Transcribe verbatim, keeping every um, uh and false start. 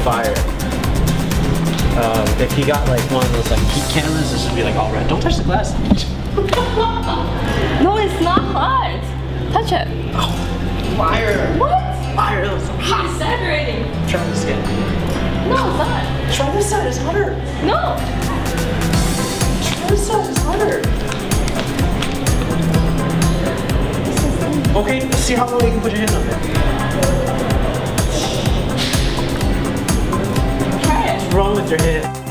fire. Um, if you got like one of those like heat cameras, this would be like all red. Don't touch the glass. No, it's not hot. Touch it. Oh, fire. What? Fire. It was hot. It's exaggerating. Try this again. No, it's not. Try this side. It's hotter. No. Try this side. It's hotter. Okay, let's see how long you can put your hand on there. Try it. What's wrong with your hand?